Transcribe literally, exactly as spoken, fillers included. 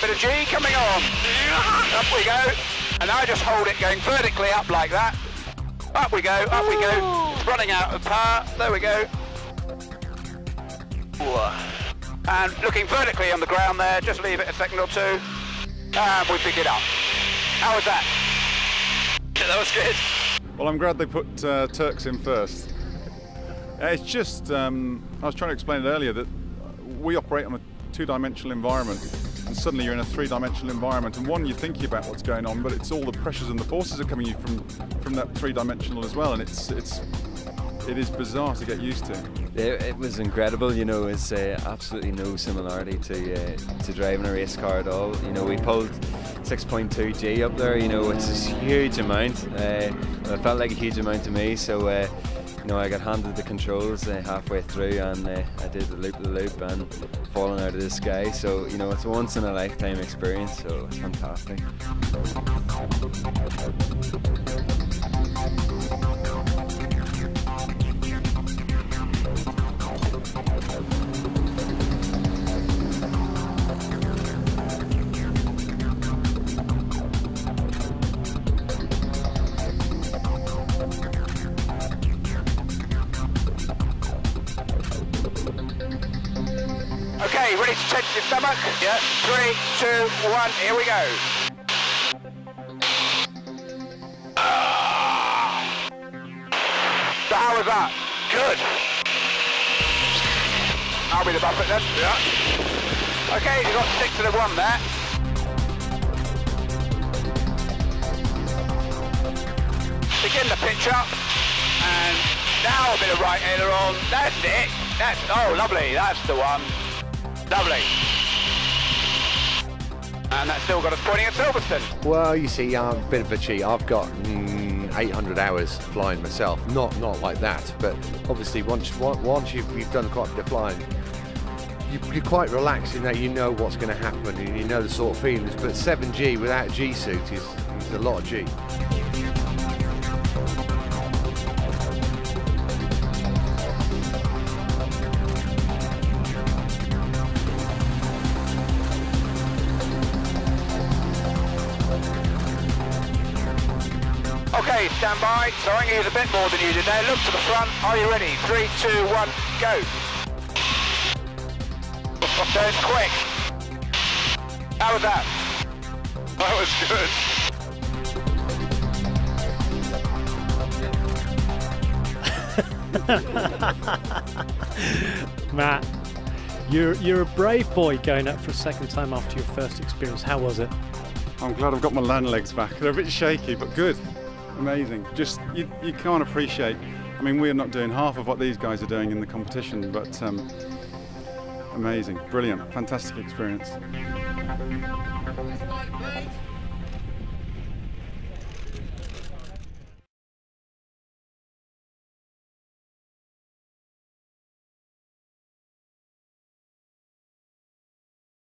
bit of G coming on. Up we go. And now just hold it going vertically up like that. Up we go, up we go. It's running out of power. There we go. And looking vertically on the ground there. Just leave it a second or two. And we pick it up. How was that? That was good. Well, I'm glad they put uh, Turks in first. It's just, um, I was trying to explain it earlier that we operate on a two-dimensional environment, and suddenly you're in a three-dimensional environment, and one, you're thinking about what's going on, but it's all the pressures and the forces are coming you from from that three-dimensional as well, and it's it's it is bizarre to get used to. It, it was incredible, you know. It's uh, absolutely no similarity to uh, to driving a race car at all. You know, we pulled six point two G up there, you know, which is a huge amount. Uh, it felt like a huge amount to me, so uh, you know, I got handed the controls uh, halfway through, and uh, I did the loop the loop and falling out of the sky. So, you know, it's a once in a lifetime experience, so it's fantastic. Okay, ready to change your stomach? Yeah. Three, two, one, here we go. Ah. So how was that? Good. I'll be the bumper then. Yeah. Okay, you got six to the one there. Begin the pitch up. And now a bit of right aileron. That's it. That's, oh, lovely. That's the one. Lovely. And that's still got us pointing at Silverstone. Well, you see, I'm a bit of a cheat. I've got mm, eight hundred hours flying myself. Not not like that, but obviously once once you've, you've done quite a bit of flying, you, you're quite relaxed in that you know what's going to happen and you know the sort of feelings. But seven G without a G suit is, is a lot of G. Okay, stand by. Throwing you a bit more than you did there. Look to the front. Are you ready? Three, two, one, go. Turn quick. How was that? That was good. Matt, you're, you're a brave boy going up for a second time after your first experience. How was it? I'm glad I've got my land legs back. They're a bit shaky, but good. Amazing. Just, you, you can't appreciate, I mean, we're not doing half of what these guys are doing in the competition, but um, amazing, brilliant, fantastic experience. This way, please.